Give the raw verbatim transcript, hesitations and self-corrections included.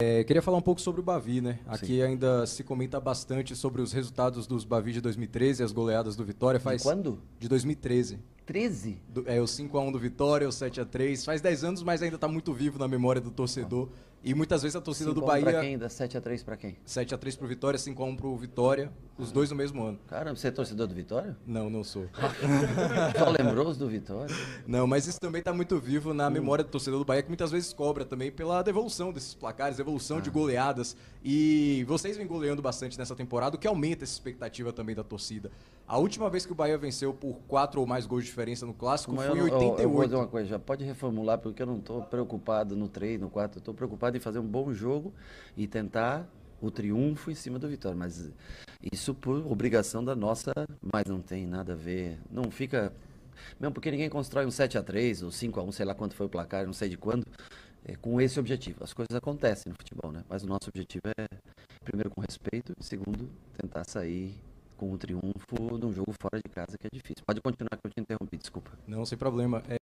É, queria falar um pouco sobre o Bavi, né? Aqui Sim. ainda se comenta bastante sobre os resultados dos Bavi de dois mil e treze, as goleadas do Vitória. De Faz quando? de dois mil e treze. treze? Do- é o cinco a um do Vitória, o sete a três. Faz dez anos, mas ainda está muito vivo na memória do torcedor. E muitas vezes a torcida do cinco a um pra Bahia, quem? Da sete a três pra quem? sete a três pro Vitória, cinco a um pro Vitória, os dois no mesmo ano. Caramba, você é torcedor do Vitória? Não, não sou. Só lembrou os do Vitória? Não, mas isso também está muito vivo na memória do torcedor do Bahia, que muitas vezes cobra também pela devolução desses placares, devolução de goleadas. E vocês vêm goleando bastante nessa temporada, o que aumenta essa expectativa também da torcida. A última vez que o Bahia venceu por quatro ou mais gols de diferença no Clássico Mas foi em eu, não- eu- eu vou dizer oitenta e oito. uma coisa, já pode reformular, porque eu não estou preocupado no três, no quatro, eu estou preocupado em fazer um bom jogo e tentar o triunfo em cima do Vitória. Mas isso por obrigação da nossa, mas não tem nada a ver. Não fica. Mesmo porque ninguém constrói um sete a três ou cinco a um, sei lá quanto foi o placar, não sei de quando, é, com esse objetivo. As coisas acontecem no futebol, né? Mas o nosso objetivo é, primeiro, com respeito, e segundo, tentar sair com o triunfo num jogo fora de casa, que é difícil. Pode continuar que eu te interrompi, desculpa. Não, sem problema.